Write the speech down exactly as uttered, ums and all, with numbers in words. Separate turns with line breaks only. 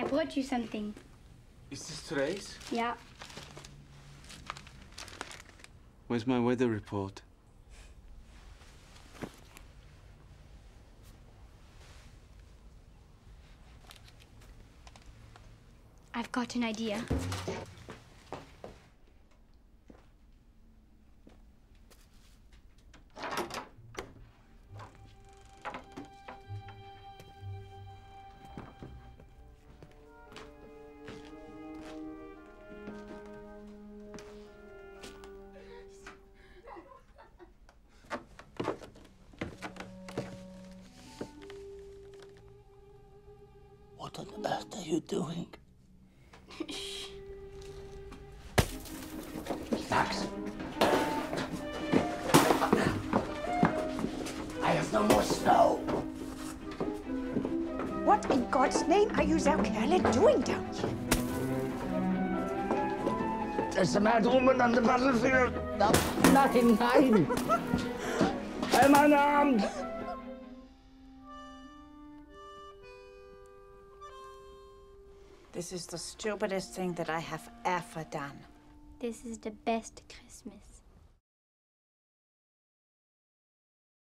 brought you something.
Is this today's?
Yeah.
Where's my weather report?
I've got an idea.
What on earth are you doing?
Shh.
Max! I have no more snow!
What in God's name are you so careless doing down here?
There's a mad woman on the battlefield! No, nothing, nein! I'm unarmed!
This is the stupidest thing that I have ever done.
This is the best Christmas.